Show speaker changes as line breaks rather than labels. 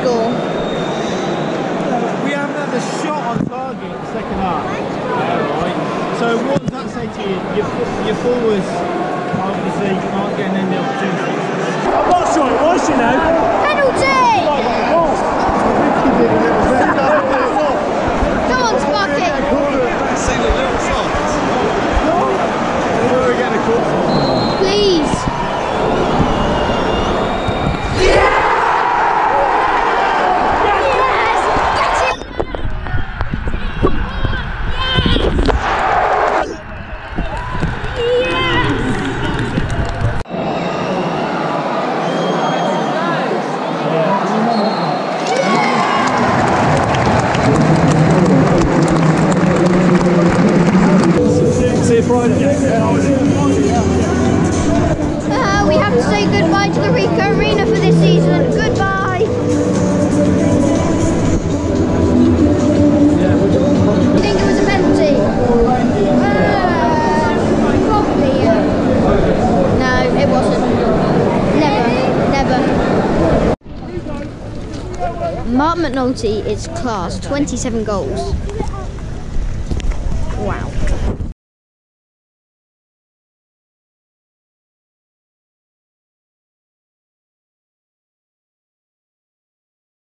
score?
We haven't had a shot on target in the second half. Right. So what does that say to you? Your forwards obviously aren't getting any opportunities.
I'm not sure it was, you know.
Penalty! Go on, Sparky! Please!
See you Friday.
We have to say goodbye to the Ricoh Arena for this season. Goodbye! You think it was a penalty? Probably, yeah. No, it wasn't. Never. Mark McNulty is class, 27 goals.